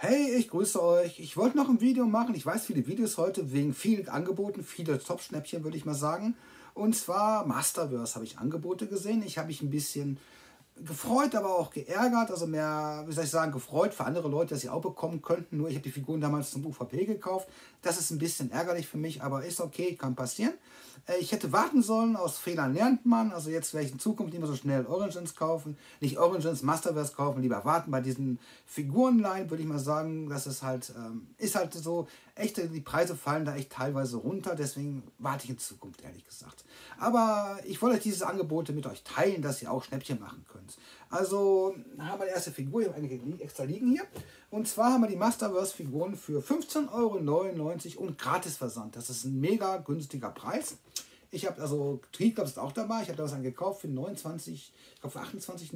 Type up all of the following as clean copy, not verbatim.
Hey, ich grüße euch. Ich wollte noch ein Video machen. Ich weiß, viele Videos heute wegen vielen Angeboten, viele Top-Schnäppchen, würde ich mal sagen. Und zwar Masterverse habe ich Angebote gesehen. Ich habe mich ein bisschen gefreut, aber auch geärgert. Also mehr, wie soll ich sagen, gefreut für andere Leute, dass sie auch bekommen könnten. Nur ich habe die Figuren damals zum UVP gekauft. Das ist ein bisschen ärgerlich für mich, aber ist okay, kann passieren. Ich hätte warten sollen, aus Fehlern lernt man. Also jetzt werde ich in Zukunft nicht mehr so schnell Origins kaufen. Nicht Origins, Masterverse kaufen, lieber warten bei diesen Figurenline, würde ich mal sagen. Das ist halt so, die Preise fallen da echt teilweise runter. Deswegen warte ich in Zukunft, ehrlich gesagt. Aber ich wollte diese Angebote mit euch teilen, dass ihr auch Schnäppchen machen könnt. Also haben wir die erste Figur, ich habe einige extra liegen hier. Und zwar haben wir die Masterverse-Figuren für 15,99 € und Gratisversand. Das ist ein mega günstiger Preis. Ich habe also Triebklops ist auch dabei. Ich habe da was gekauft für 29, ich glaube für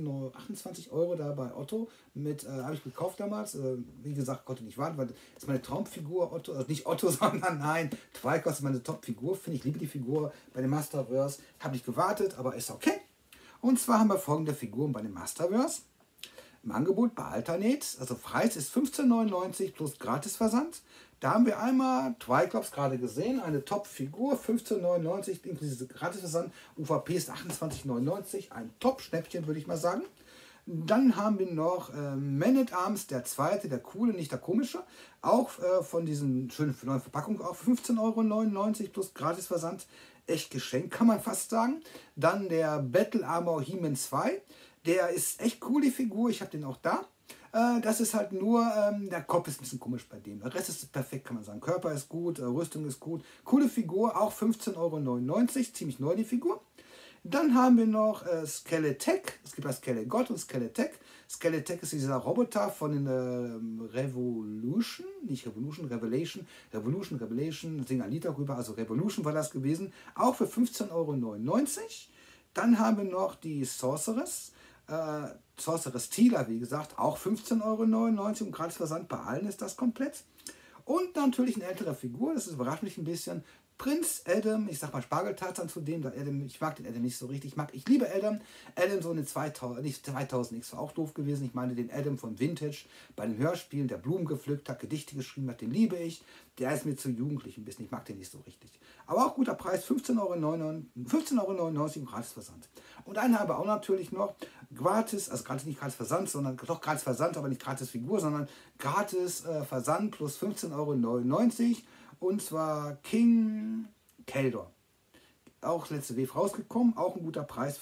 28 € da bei Otto. Habe ich gekauft damals. Wie gesagt, konnte nicht warten, weil das ist meine Traumfigur Otto. Also nicht Otto, sondern nein, Twilight ist meine Top-Figur. Finde ich, liebe die Figur bei dem Masterverse. Habe ich gewartet, aber ist okay. Und zwar haben wir folgende Figuren bei dem Masterverse. Im Angebot bei Alternate, also Preis ist 15,99 € plus Gratisversand. Da haben wir einmal Triclops gerade gesehen, eine Top-Figur, 15,99 € inklusive Gratisversand. UVP ist 28,99 €, ein Top-Schnäppchen, würde ich mal sagen. Dann haben wir noch Man at Arms, der zweite, der coole, nicht der komische. Auch von diesen schönen neuen Verpackungen, auch 15,99 € plus Gratisversand. Echt Geschenk, kann man fast sagen. Dann der Battle Armor He-Man 2. Der ist echt cool, die Figur. Ich habe den auch da. Das ist halt nur, der Kopf ist ein bisschen komisch bei dem. Der Rest ist perfekt, kann man sagen. Körper ist gut, Rüstung ist gut. Coole Figur, auch 15,99 €. Ziemlich neu, die Figur. Dann haben wir noch Skeletech. Es gibt ja Skelegott und Skeletech. Skeletech ist dieser Roboter von den Revolution, nicht Revolution, Revelation, singen ein Lied darüber, also Revolution war das gewesen. Auch für 15,99 €. Dann haben wir noch die Sorceress. Sorceress Teela, wie gesagt, auch 15,99 € und Gratisversand bei allen ist das komplett. Und natürlich eine ältere Figur, das überrascht mich ein bisschen. Prinz Adam, ich sag mal Spargeltarzan zu dem, ich mag den Adam nicht so richtig. Ich liebe Adam. Adam so eine 2000 X war auch doof gewesen. Ich meine den Adam von Vintage bei den Hörspielen, der Blumen gepflückt hat, Gedichte geschrieben hat, den liebe ich. Der ist mir zu jugendlich ein bisschen, ich mag den nicht so richtig. Aber auch guter Preis, 15,99 € und Gratisversand. Und einen haben wir auch natürlich noch, gratis, also gratis, nicht gratis Versand, sondern doch gratis Versand, aber nicht gratis Figur, sondern gratis Versand plus 15,99 €. Und zwar King Keldor. Auch letzte Wave rausgekommen, auch ein guter Preis,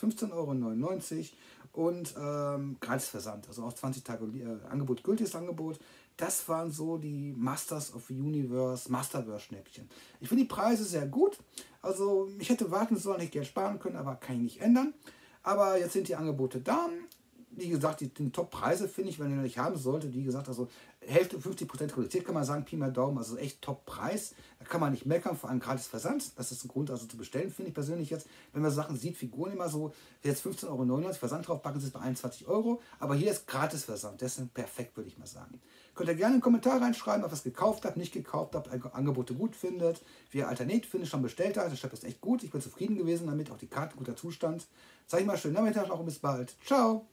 15,99 € und gratis Versand. Also auch 20 Tage Angebot, gültiges Angebot. Das waren so die Masters of the Universe, Masterverse Schnäppchen. Ich finde die Preise sehr gut. Also ich hätte warten sollen, hätte Geld sparen können, aber kann ich nicht ändern. Aber jetzt sind die Angebote da. Wie gesagt, die Top-Preise finde ich, wenn ihr noch nicht haben solltet, wie gesagt, also Hälfte, 50% reduziert, kann man sagen, Pi mal Daumen, also echt Top-Preis. Da kann man nicht meckern, vor allem gratis Versand. Das ist ein Grund, also zu bestellen, finde ich persönlich jetzt. Wenn man Sachen sieht, Figuren immer so, jetzt 15,99 € Versand drauf, packen sie es bei 21 €. Aber hier ist gratis Versand, das ist perfekt, würde ich mal sagen. Könnt ihr gerne einen Kommentar reinschreiben, ob ihr es gekauft habt, nicht gekauft habt, Angebote gut findet, wie ihr Alternate findet, schon bestellt habt. Das Shop ist echt gut, ich bin zufrieden gewesen damit, auch die Karten, guter Zustand. Sag ich mal, schönen Nachmittag noch und bis bald. Ciao!